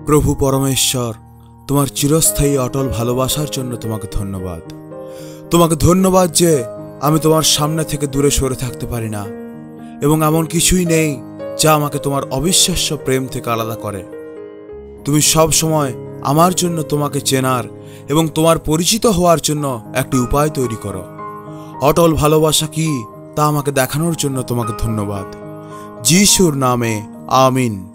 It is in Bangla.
প্রভু পরমেশ্বর, তোমার চিরস্থায়ী অটল ভালোবাসার জন্য তোমাকে ধন্যবাদ। তোমাকে ধন্যবাদ যে আমি তোমার সামনে থেকে দূরে সরে থাকতে পারি না, এবং এমন কিছুই নেই যা আমাকে তোমার অবিশ্বাস্য প্রেম থেকে আলাদা করে। তুমি সব সময় আমার জন্য তোমাকে চেনার এবং তোমার পরিচিত হওয়ার জন্য একটি উপায় তৈরি করো। অটল ভালোবাসা কি তা আমাকে দেখানোর জন্য তোমাকে ধন্যবাদ। যিশুর নামে আমিন।